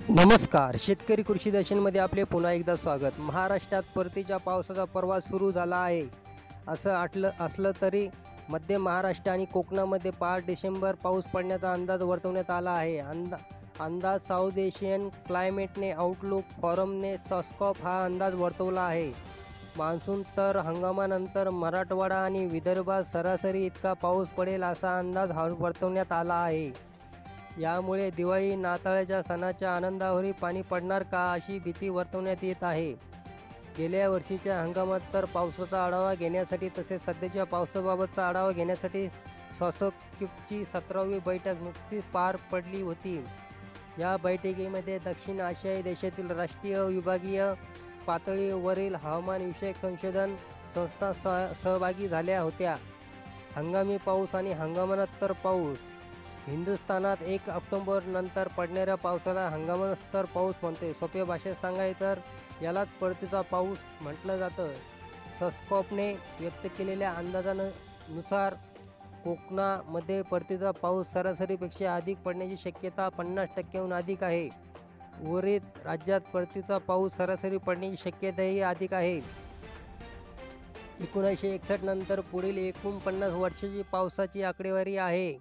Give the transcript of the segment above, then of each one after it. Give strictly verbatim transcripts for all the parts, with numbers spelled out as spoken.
नमस्कार, शेतकरी कृषी दर्शनमध्ये आपले पुन्हा एकदा स्वागत. महाराष्ट्रात परतीच्या पावसाचा प्रवास सुरू झाला आहे. असं आटलं असलं तरी मध्य महाराष्ट्र आणि कोकणामध्ये पाच डिसेंबर पाऊस पडण्याचा अंदाज वर्तवण्यात आला आहे. अंदा अंदाज साऊथ एशियन क्लायमेटने आउटलुक फॉरमने सॉस्कॉप हा अंदाज वर्तवला आहे. मान्सून तर हंगामानंतर मराठवाडा आणि विदर्भात सरासरी इतका पाऊस पडेल असा अंदाज हा वर्तवण्यात आला आहे. यामुळे दिवाळी नाताळच्या सणाच्या आनंदावरही पाणी पडणार का अशी भीती वर्तवण्यात येत आहे. गेल्या वर्षीच्या हंगामात तर पावसाचा आढावा घेण्यासाठी तसेच सध्याच्या पावसाबाबतचा आढावा घेण्यासाठी सॉस्कॉपची सतरावी बैठक नुकतीच पार पडली होती. या बैठकीमध्ये दक्षिण आशियाई देशातील राष्ट्रीय विभागीय पातळीवरील हवामानविषयक संशोधन संस्था सह सहभागी झाल्या होत्या. हंगामी पाऊस आणि हंगामानंतर पाऊस. हिंदुस्थानात एक ऑक्टोबर नंतर पडणाऱ्या पावसाला हंगामानंतर पाऊस म्हणते. सोप्या भाषेत सांगायचं तर यालाच परतीचा पाऊस म्हटलं जातं. सॉस्कॉपने व्यक्त केलेल्या अंदाजानुसार कोकणामध्ये परतीचा पाऊस सरासरीपेक्षा अधिक पडण्याची शक्यता पन्नास टक्क्यांहून अधिक आहे. उर्वरित राज्यात परतीचा पाऊस सरासरी पडण्याची शक्यताही अधिक आहे. एकोणीसशे एकसष्ट नंतर पुढील एकूण पन्नास वर्षाची पावसाची आकडेवारी आहे.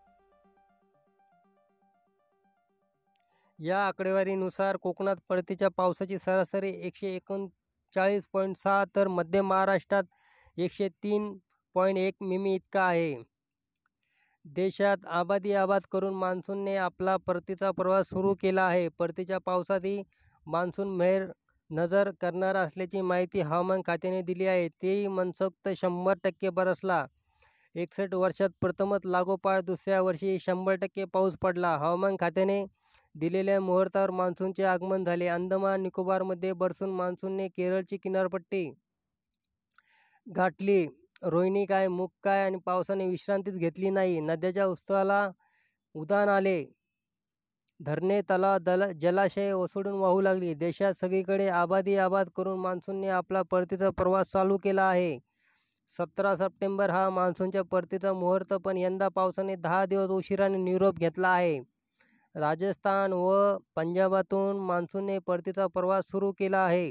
या आकडेवारीनुसार कोकणात परतीच्या पावसाची सरासरी एकशे एकोणचाळीस पॉईंट सहा तर मध्य महाराष्ट्रात एकशे तीन पॉईंट एक मिमी इतका आहे. देशात आबादी आबाद करून मान्सूनने आपला परतीचा प्रवास सुरू केला आहे. परतीच्या पावसातही मान्सून मेहर नजर करणार असल्याची माहिती हवामान खात्याने दिली आहे. तेही मनसोक्त शंभर टक्के बरसला. एकसष्ट वर्षात प्रथमच लागोपाठ दुसऱ्या वर्षी शंभर टक्के पाऊस पडला. हवामान खात्याने दिलेल्या मुहूर्तावर मान्सूनचे आगमन झाले. अंदमान निकोबारमध्ये बरसून मान्सूनने केरळची किनारपट्टी गाठली. रोहिणी काय, मूग काय आणि पावसाने विश्रांतीच घेतली नाही. नद्याच्या उत्सवाला उधाण आले. धरणे, तलाव, दल जलाशय ओसंडून वाहू लागली. देशात सगळीकडे आबादी आबाद करून मान्सूनने आपला परतीचा प्रवास चालू केला आहे. सतरा सप्टेंबर हा मान्सूनच्या परतीचा मुहूर्त, पण यंदा पावसाने दहा दिवस उशिराने निरोप घेतला आहे. राजस्थान व पंजाबातून मान्सूनने परतीचा प्रवास सुरू केला आहे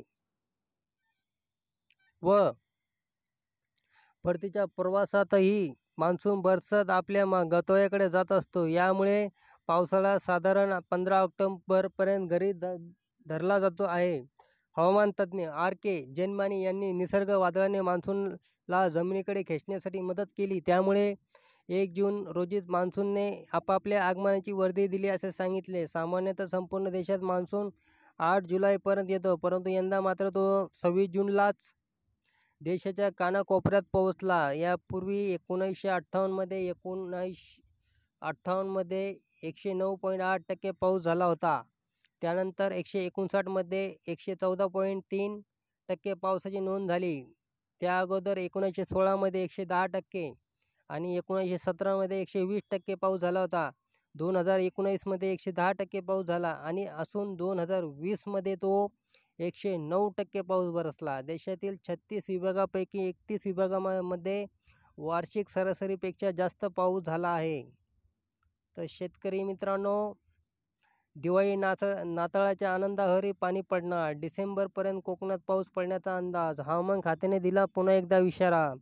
व परतीच्या प्रवासातही मान्सून बरसत आपल्या मा गतवयाकडे जात असतो. यामुळे पावसाला साधारण पंधरा ऑक्टोबरपर्यंत घरी ध धरला जातो आहे. हवामान तज्ज्ञ आर के जैनमानी यांनी निसर्ग वादळाने मान्सूनला जमिनीकडे खेचण्यासाठी मदत केली. त्यामुळे एक जून रोजीच मान्सूनने आपापल्या आगमनाची वर्दी दिली असे सांगितले. सामान्यतः संपूर्ण देशात मान्सून आठ जुलैपर्यंत येतो, परंतु यंदा मात्र तो सव्वीस जूनलाच देशाच्या कानाकोपऱ्यात पोहोचला. यापूर्वी एकोणीसशे अठ्ठावन्नमध्ये एकोणावीस अठ्ठावन्नमध्ये एकशे नऊ पॉईंट आठ टक्के पाऊस झाला होता. त्यानंतर एकशे एकोणसाठमध्ये एकशे चौदा पॉईंट तीन टक्के पावसाची नोंद झाली. त्या अगोदर एकोणीसशे सोळामध्ये एकशे दहा टक्के आणि एकोणीसशे सतरामध्ये एकशे वीस टक्के पाऊस झाला होता. दोन हजार एकोणीसमध्ये एकशे दहा टक्के पाऊस झाला आणि असून दोन हजार वीसमध्ये तो एकशे नऊ टक्के पाऊस बरसला. देशातील छत्तीस विभागापैकी एकतीस विभागामध्ये वार्षिक सरासरीपेक्षा जास्त पाऊस झाला आहे. तर शेतकरी मित्रांनो, दिवाळी नाताळ नाताळाच्या आनंदावरही पाणी पडणार. डिसेंबरपर्यंत कोकणात पाऊस पडण्याचा अंदाज. हवामान खात्याने दिला पुन्हा एकदा इशारा.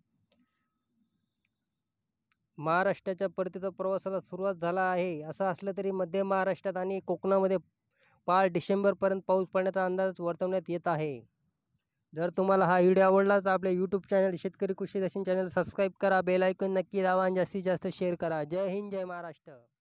महाराष्ट्राच्या परतीचा प्रवासाला सुरुवात झाला आहे. असं असलं तरी मध्य महाराष्ट्रात आणि कोकणामध्ये पाच डिसेंबरपर्यंत पाऊस पडण्याचा अंदाज वर्तवण्यात येत आहे. जर तुम्हाला हा व्हिडिओ आवडला तर आपल्या यूट्यूब चॅनल शेतकरी कृषी दर्शन चॅनल सबस्क्राईब करा, बेल आयकॉन नक्की दाबा आणि जास्तीत जास्त शेअर करा. जय हिंद, जय महाराष्ट्र.